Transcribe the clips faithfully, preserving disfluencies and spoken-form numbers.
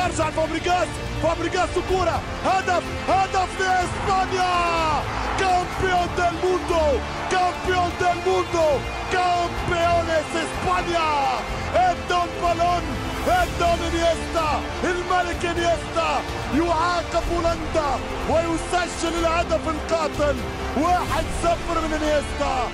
يرجع فابريجاس، فابريجاس كورة، هدف هدف لإسبانيا، كامبيون ديل موندو، كامبيون ديل موندو، كامبيونيس إسبانيا. الدون بالون، الدون انيستا، الملك انيستا يعاقب هولندا ويسجل الهدف القاتل. واحد صفر من انيستا.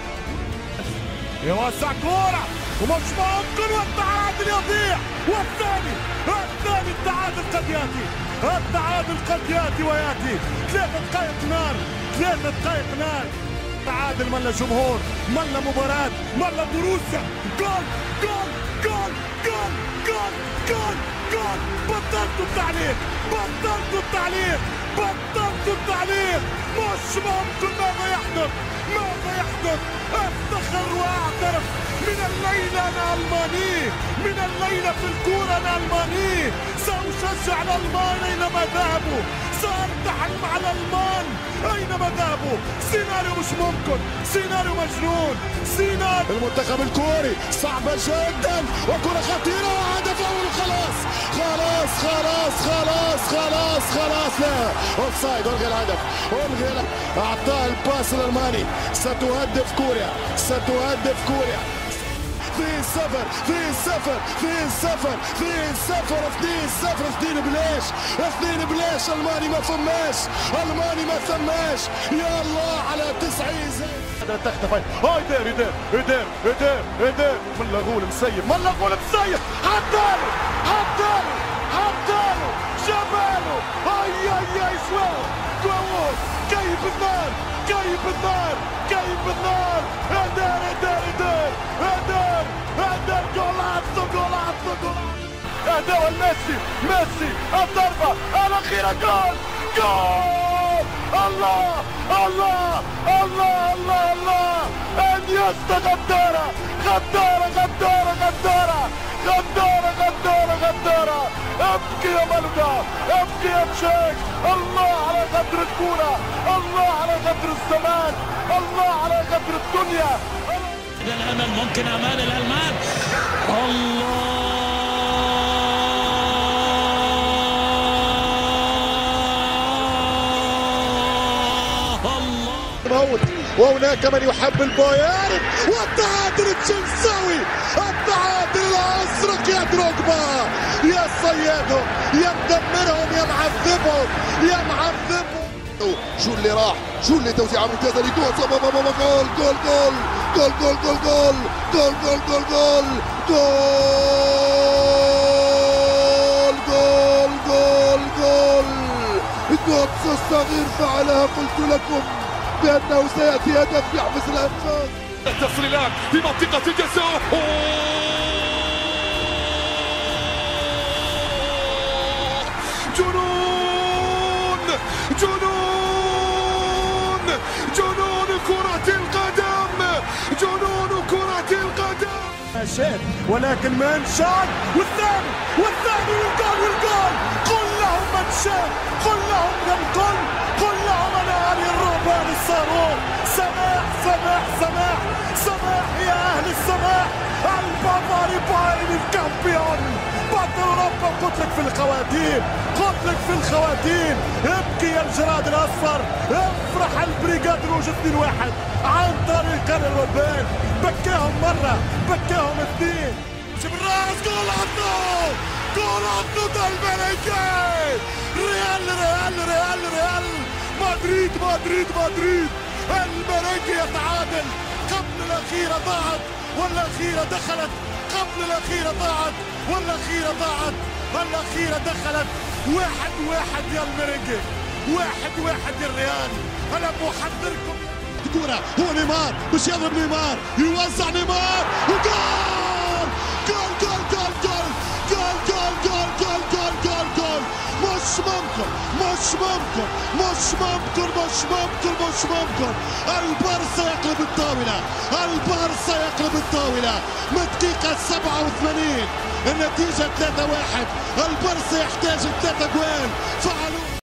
يوسع كورة ومش ممكن والتعادل يضيع، والثاني الثاني التعادل قد ياتي، التعادل قد ياتي وياتي. ثلاثة دقائق نار، ثلاثة دقائق نار. تعادل ملا جمهور، ملا مباراة، ملا بروسيا. جول جول جول جول جول جول جول. بطلت التعليق، بطلت التعليق، بطلت التعليق. مش ممكن ماذا يحدث، ماذا يحدث. افتخر واعترف من الليلة أنا ألماني، من الليلة في الكورة أنا ألماني. سأشجع الألمان أينما ذهبوا، سأرتحل مع الألمان أينما ذهبوا. سيناريو مش ممكن، سيناريو مجنون، سيناريو. المنتخب الكوري صعبة جدا وكرة خطيرة وهدف أول. خلاص خلاص خلاص خلاص خلاص خلاص. لا اوفسايد، الغي الهدف، الغي. أعطاه الباس الألماني. ستهدف كوريا، ستهدف كوريا. اثنين صفر اثنين صفر اثنين صفر اثنين صفر اثنين صفر اثنين بلاش اثنين بلاش. الماني ما فماش، الماني ما ثماش. يا الله على تسعين زين. هذا تختفي، هاي دير يدير يدير يدير يدير. ملا غول مسيب، ملا غول مسيب. حطاله حطاله حطاله جاباله. هاي هاي هاي شوال جوال. جايب النار، جايب النار، جايب النار. هدار هدار هدار هدار هدار. جولاتو جولاتو جولاتو. هداوة ميسي، ميسي الضربة الأخيرة. جول جول. الله الله الله الله الله. انيستا غدارة غدارة غدارة غدارة غدارة غدارة غدارة. ابكي يا ملقا، ابكي يا تشيك. الله على قدر الكورة، الله على قدر الزمان، الله على قدر الدنيا. الامل ممكن امان الالمان. الله موت. وهناك من يحب البايرن والتعادل التشيلساوي، التعادل الازرق يا دروجبا، يا صيادهم، يا مدمرهم، يا معذبهم، يا معذبهم. شو اللي راح، شو اللي توزيعه ممتازه لدوس. جول جول جول جول جول جول جول جول جول جول جول جول جول جول جول. جوتس الصغير فعلها. قلت لكم بأنه سيأتي هدف يحبس الأنفاس. التسليلات في منطقة الجزاء. جنون جنون جنون كرة القدم، جنون كرة القدم. شاد ولكن من شاد، والثاني والثاني والجول والجول. قل لهم من شاد، قل لهم من قل، قل لهم انا علي الرهبان الصاروخ. سماح سماح سماح سماح يا اهل السماح. البافاري بايرن الكامبيون، بطل اوروبا. قلت لك في الخواتيم، قلت لك في الخواتيم. ابكي يا الجراد الاصفر، افرح البريغاد روج اثنين واحد عن طريق الربان. بكاهم مره، بكاهم اثنين. بالراس جول عطو، جول عطو ده الملكي. ريال ريال ريال ريال مدريد مدريد مدريد. الملكي يتعادل. قبل الاخيره ضاعت والاخيره دخلت، قبل الاخيره ضاعت والاخيره ضاعت، الاخيره دخلت. واحد واحد يا الميرينجي، واحد واحد يا الريال. انا بحذركم. كورة هو نيمار، مش يضرب نيمار، يوزع نيمار وجول جول جول جول جول جول جول جول جول جول جول جول. مش ممكن مش ممكن مش ممكن مش ممكن مش ممكن. البارسا يقلب الطاولة، البارسا يقلب الطاولة. من الدقيقة سبعة وثمانين النتيجة ثلاثة واحد. البارسا يحتاج ثلاثة جوال. فعلوا